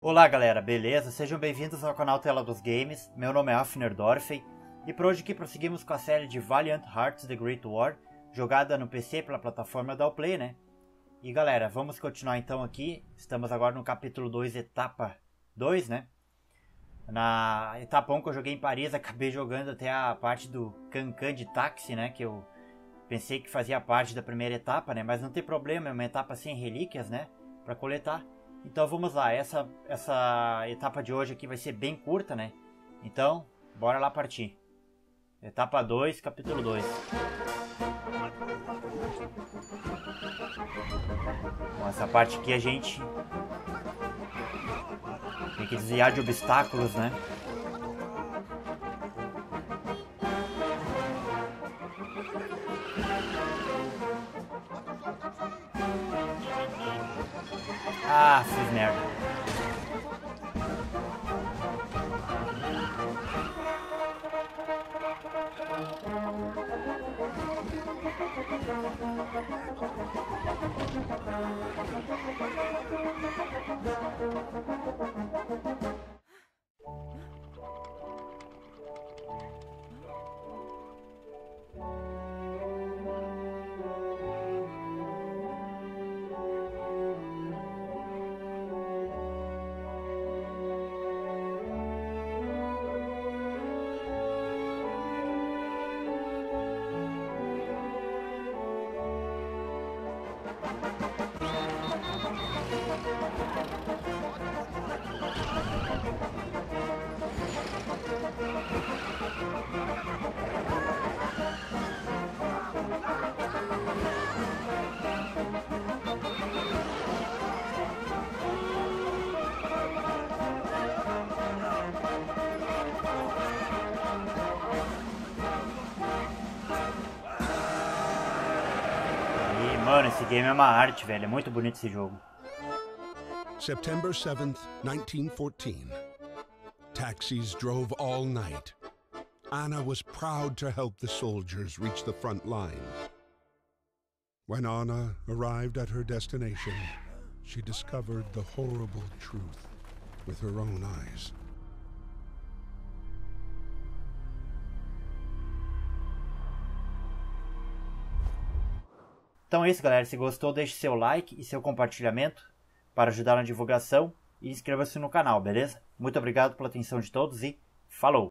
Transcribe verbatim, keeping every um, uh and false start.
Olá galera, beleza? Sejam bem-vindos ao canal Tela dos Games, meu nome é Afner Dorfey e por hoje aqui prosseguimos com a série de Valiant Hearts The Great War, jogada no P C pela plataforma da Uplay, né? E galera, vamos continuar então aqui, estamos agora no capítulo dois, etapa dois, né? Na etapa um que eu joguei em Paris, acabei jogando até a parte do Cancan de táxi, né? Que eu pensei que fazia parte da primeira etapa, né? Mas não tem problema, é uma etapa sem relíquias, né? Pra coletar. Então vamos lá, essa, essa etapa de hoje aqui vai ser bem curta, né? Então, bora lá partir. Etapa dois, capítulo dois. Bom, essa parte aqui a gente tem que desviar de obstáculos, né? Ah, fiz merda. Mano, esse game é uma arte, velho. É muito bonito esse jogo. September seventh, nineteen fourteen. Taxis drove all night. Anna was proud to help the soldiers reach the front line. When Anna arrived at her destination, she discovered the horrible truth with her own eyes. Então é isso, galera. Se gostou, deixe seu like e seu compartilhamento para ajudar na divulgação e inscreva-se no canal, beleza? Muito obrigado pela atenção de todos e falou!